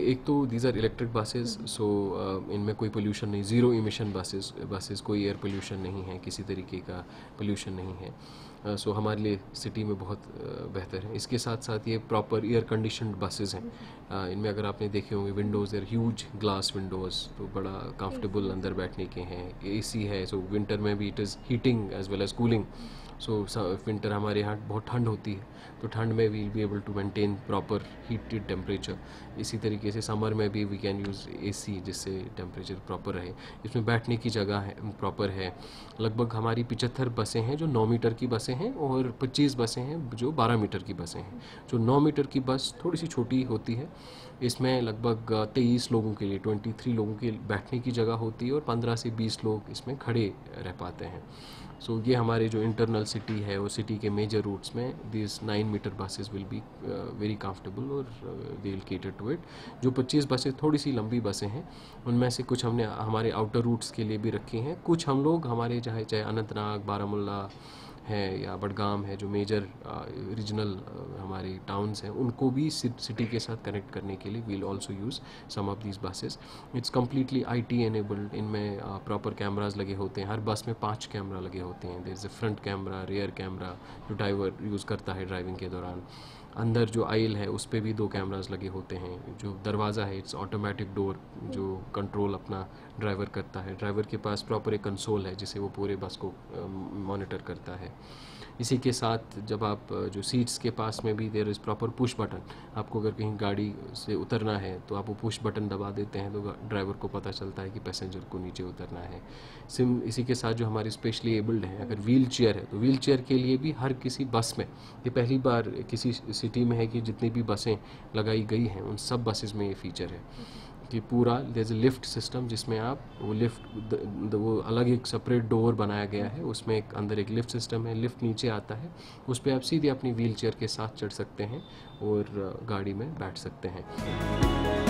एक तो these are electric buses, so इनमें कोई पोल्यूशन नहीं, ज़ीरो इमिशन बसेस, कोई एयर पोल्यूशन नहीं है, किसी तरीके का पोल्यूशन नहीं है। सो हमारे लिए सिटी में बहुत बेहतर है। इसके साथ साथ ये प्रॉपर एयर कंडीशनड बसेस हैं। इनमें अगर आपने देखे होंगे windows, there huge glass windows, तो बड़ा कंफर्टेबल अंदर बैठने के हैं। एसी है, सो विंटर में भी it is heating as well as cooling. So winter हमारे यहाँ बहुत ठंड होती है, तो ठंड में we be able to maintain proper heated temperature. इसी तरीके से समर में भी वी कैन यूज़ एसी, जिससे टेम्परेचर प्रॉपर रहे। इसमें बैठने की जगह है प्रॉपर है। लगभग हमारी 75 बसें हैं जो 9 मीटर की बसें हैं, और 25 बसें हैं जो 12 मीटर की बसें हैं। जो 9 मीटर की बस थोड़ी सी छोटी होती है, इसमें लगभग 23 लोगों के लिए, 23 लोगों के बैठने की जगह होती है, और 15 से 20 लोग इसमें खड़े रह पाते हैं। सो ये हमारे जो इंटरनल सिटी है, और सिटी के मेजर रूट्स में this 9 metre buses will be very comfortable, और they will cater to it. जो 25 बसें थोड़ी सी लंबी बसें हैं, उनमें से कुछ हमने हमारे आउटर रूट्स के लिए भी रखी हैं। कुछ हम लोग हमारे चाहे अनंतनाग, बारामूला है या बडगाम है, जो मेजर रीजनल हमारे टाउन्स हैं, उनको भी सिटी के साथ कनेक्ट करने के लिए we'll also use some of these buses. It's completely IT enabled. इनमें प्रॉपर कैमराज लगे होते हैं। हर बस में 5 कैमरा लगे होते हैं। There is a front camera, rear camera, जो ड्राइवर यूज़ करता है ड्राइविंग के दौरान। अंदर जो आइल है उस पर भी 2 कैमरास लगे होते हैं। जो दरवाज़ा है, इट्स ऑटोमेटिक डोर, जो कंट्रोल अपना ड्राइवर करता है। ड्राइवर के पास प्रॉपर एक कंसोल है जिसे वो पूरे बस को मॉनिटर करता है। इसी के साथ जब आप जो सीट्स के पास में भी there is proper push button. आपको अगर कहीं गाड़ी से उतरना है तो आप वो पुश बटन दबा देते हैं, तो ड्राइवर को पता चलता है कि पैसेंजर को नीचे उतरना है। इसी के साथ जो हमारे स्पेशली एबल्ड हैं, अगर व्हील चेयर है, तो व्हील चेयर के लिए भी हर किसी बस में, ये पहली बार किसी सिटी में है कि जितनी भी बसें लगाई गई हैं उन सब बसेस में ये फीचर है कि पूरा there is a lift system, जिसमें आप वो लिफ्ट वो अलग एक सेपरेट डोर बनाया गया है, उसमें एक अंदर एक लिफ्ट सिस्टम है। लिफ्ट नीचे आता है, उस पर आप सीधे अपनी व्हील चेयर के साथ चढ़ सकते हैं और गाड़ी में बैठ सकते हैं।